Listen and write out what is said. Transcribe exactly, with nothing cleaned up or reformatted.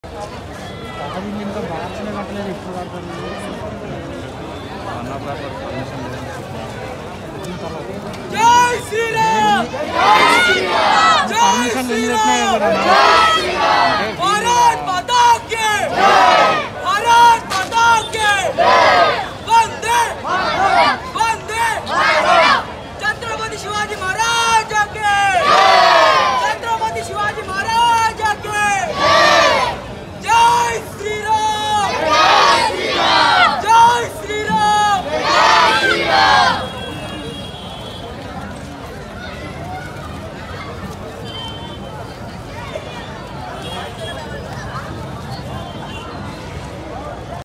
जय श्री राम, जय श्री राम, जय श्री राम, भारत माता की जय, भारत माता की जय, वंदे वंदे छत्रपति शिवाजी महाराज